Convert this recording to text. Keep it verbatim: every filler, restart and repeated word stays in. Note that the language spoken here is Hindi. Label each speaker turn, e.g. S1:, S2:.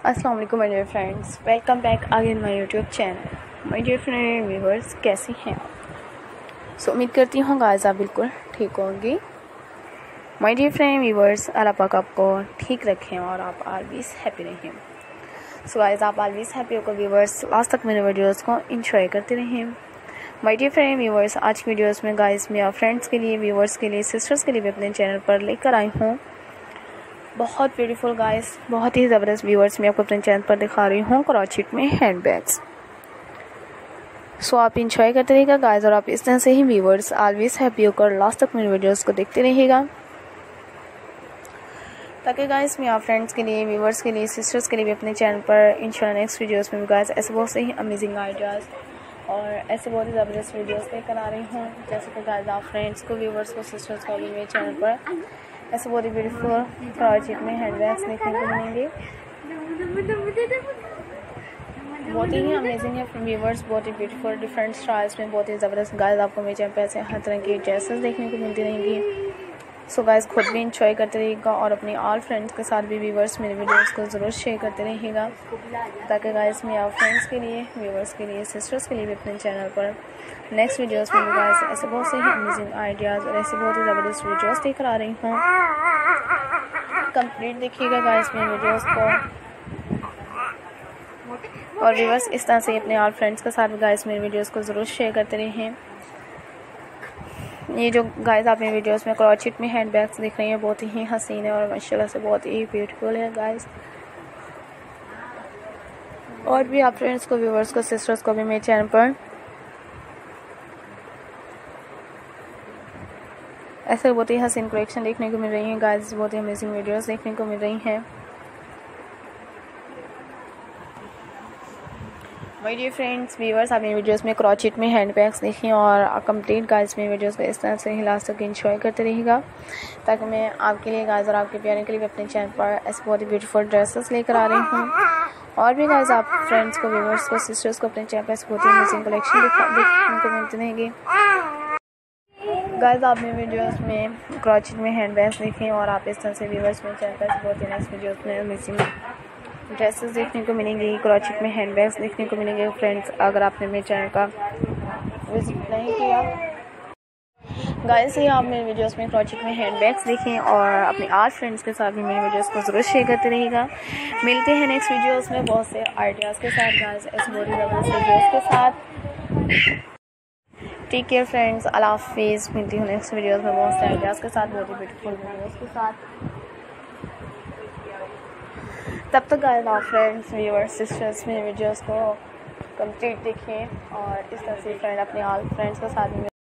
S1: अस्सलाम वालेकुम my dear friends, welcome back again my YouTube channel. My dear friend viewers, कैसी हैं आप? सो उम्मीद करती हूँ गाइस आप बिल्कुल ठीक होंगे। My dear friend viewers, Allah पाक आपको ठीक रखें और आप ऑलवेज हैप्पी रहें। सो गाइस आप ऑलवेज हैप्पी होकर व्यूवर्स लास्ट तक मेरे वीडियोस को एंजॉय करते रहें। माय डियर फ्रेंड व्यूवर्स, आज की वीडियोस में गाइस मैं फ्रेंड्स के लिए, व्यूवर्स के लिए, सिस्टर्स के लिए भी अपने चैनल पर लेकर आई हूँ बहुत ब्यूटीफुल गाइस, बहुत ही ज़बरदस्त व्यूवर्स मैं आपको अपने चैनल पर दिखा रही हूँ क्रॉचेट में हैंड बैग्स। सो आप इंजॉय करते रहिएगा गाइस और आप इस तरह से ही व्यूवर्स ऑलवेज हैप्पी होकर लास्ट तक मेरे वीडियोस को देखते रहिएगा, ताकि गाइस मैं आप फ्रेंड्स के लिए, व्यूवर्स के लिए, सिस्टर्स के लिए भी अपने चैनल पर इंशाल्लाह नेक्स्ट वीडियोस में भी गाइस ऐसे बहुत से ही अमेजिंग आइडियाज़ और ऐसे बहुत ही ज़बरदस्त वीडियोस लेकर आ रही हूँ। जैसे कि गाइस आप फ्रेंड्स को, व्यूवर्स को, सिस्टर्स को भी मेरे चैनल पर ऐसे बहुत ही ब्यूटीफुल क्रॉचेट में हैंड बैग्स देखने को मिलेंगे। बहुत ही अमेजिंग है व्यूवर्स, बहुत ही ब्यूटीफुल डिफरेंट स्टाइल्स में, बहुत ही ज़बरदस्त गाइस आपको मेरे चैनल पे ऐसे हर तरह की ड्रेसेस देखने को मिलती रहेंगी। सो गाइस खुद भी इंजॉय करते रहिएगा और अपने ऑल फ्रेंड्स के साथ भी व्यूवर्स मेरे वीडियोस को ज़रूर शेयर करते रहिएगा, ताकि गाइस मैं आप फ्रेंड्स के लिए, व्यूवर्स के लिए, सिस्टर्स के लिए भी अपने चैनल पर नेक्स्ट वीडियोस में भी गाइस ऐसे बहुत से ही अमेजिंग आइडियाज़ और ऐसे बहुत ही ज़बरदस्त वीडियोस लेकर आ रही हूँ। कंप्लीट देखिएगा गाइस मेरे वीडियोस को और व्यूवर्स इस तरह से अपने ऑल फ्रेंड्स के साथ भी गाइस मेरे वीडियोस को ज़रूर शेयर करते रहें। ये जो गाइस आप मेरे वीडियोस में क्रॉचेट में हैंड बैग्स दिख रही हैं बहुत ही हसीन है और माशाल्लाह से बहुत ही ब्यूटीफुल है गाइस। और भी आप फ्रेंड्स को, व्यूवर्स को, सिस्टर्स को भी मेरे चैनल पर ऐसे बहुत ही हसीन कलेक्शन देखने को मिल रही है गाइस, बहुत ही अमेजिंग वीडियोस देखने को मिल रही हैं। माय डियर फ्रेंड्स व्यूवर्स, आप मेरे वीडियोस में क्रॉचेट में हैंड बैग्स देखें और कंप्लीट गाइस मेरे वीडियोस को इस तरह से ही लास्ट तक एंजॉय करते रहिएगा, ताकि मैं आपके लिए गाइस और आपके प्यारे के लिए अपने चैनल पर ऐसे बहुत ही ब्यूटीफुल ड्रेसेस लेकर आ रही हूँ। और भी गाइस आप फ्रेंड्स को, व्यूवर्स को, सिस्टर्स को अपने चैनल पर ऐसे बहुत ही अमेजिंग कलेक्शन देखने को मिलते रहेंगे। गाइस आप मेरे वीडियोस में क्रॉचेट में हैंड बैग्स देखें और आप इस तरह से व्यूवर्स मेरे चैनल पर बहुत ही नेक्स्ट वीडियोस में अमेजिंग ड्रेसेस देखने को मिलेंगी, क्रॉचेट में हैंड बैग्स देखने को मिलेंगे। फ्रेंड्स अगर आपने मेरे चैनल का विजिट नहीं किया गाइस, ये आप मेरे वीडियोस में क्रॉचेट में हैंड बैग्स देखें और अपने आठ फ्रेंड्स के साथ भी मेरे वीडियोस को ज़रूर शेयर करते रहिएगा। मिलते हैं नेक्स्ट वीडियोस में बहुत से आइडियाज़ के साथ गाइस, ऐसे बहुत ही ज़बरदस्त वीडियोस के साथ। टेक केयर फ्रेंड्स, अल्लाह हाफिज़। मिलती हूँ नेक्स्ट वीडियोस में बहुत से आइडियाज़ के साथ, बहुत ही ब्यूटीफुल वीडियोस के साथ। तब तक गाइस आप फ्रेंड्स, व्यूअर्स, सिस्टर्स मेरे वीडियोस को कंप्लीट देखें और इस तरह से फ्रेंड अपने ऑल फ्रेंड्स के साथ